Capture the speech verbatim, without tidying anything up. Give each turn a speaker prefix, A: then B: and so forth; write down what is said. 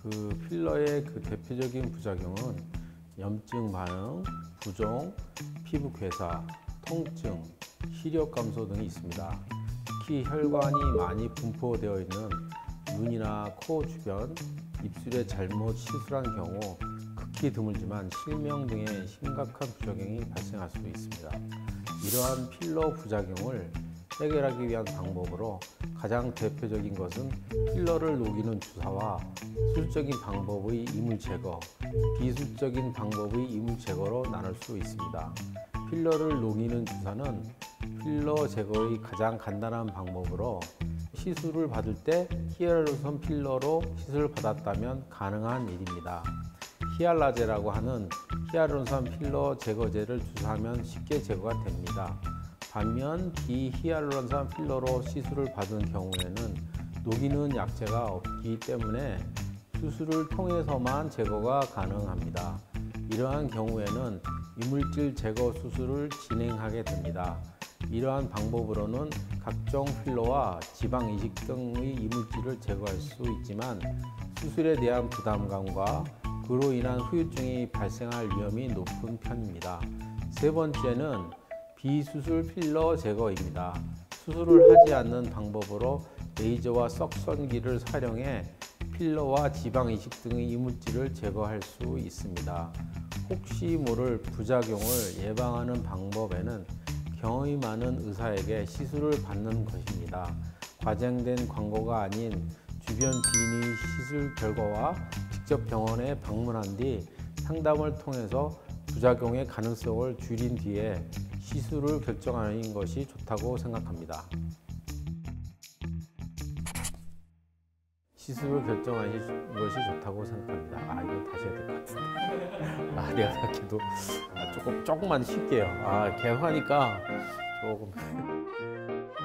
A: 그 필러의 그 대표적인 부작용은 염증 반응, 부종, 피부 괴사, 통증, 시력 감소 등이 있습니다. 특히 혈관이 많이 분포되어 있는 눈이나 코 주변, 입술에 잘못 시술한 경우 극히 드물지만 실명 등의 심각한 부작용이 발생할 수 있습니다. 이러한 필러 부작용을 해결하기 위한 방법으로 가장 대표적인 것은 필러를 녹이는 주사와 수술적인 방법의 이물 제거, 비수술적인 방법의 이물 제거로 나눌 수 있습니다. 필러를 녹이는 주사는 필러 제거의 가장 간단한 방법으로 시술을 받을 때 히알루론 필러로 시술을 받았다면 가능한 일입니다. 히알라제라고 하는 히알루론산 필러 제거제를 주사하면 쉽게 제거가 됩니다. 반면 비히알루론산 필러로 시술을 받은 경우에는 녹이는 약제가 없기 때문에 수술을 통해서만 제거가 가능합니다. 이러한 경우에는 이물질 제거 수술을 진행하게 됩니다. 이러한 방법으로는 각종 필러와 지방 이식 등의 이물질을 제거할 수 있지만 수술에 대한 부담감과 그로 인한 후유증이 발생할 위험이 높은 편입니다. 세 번째는 비수술 필러 제거입니다. 수술을 하지 않는 방법으로 레이저와 석선기를 사용해 필러와 지방 이식 등의 이물질을 제거할 수 있습니다. 혹시 모를 부작용을 예방하는 방법에는 경험이 많은 의사에게 시술을 받는 것입니다. 과장된 광고가 아닌 주변 지인의 시술 결과와 직접 병원에 방문한 뒤 상담을 통해서 부작용의 가능성을 줄인 뒤에 시술을 결정하는 것이 좋다고 생각합니다. 시술을 결정하는 것이 좋다고 생각합니다. 아, 이거 다시 해야 될 것 같은데. 아, 내가 생각해도 아, 조금, 조금만 쉴게요. 아, 계속 하니까 조금.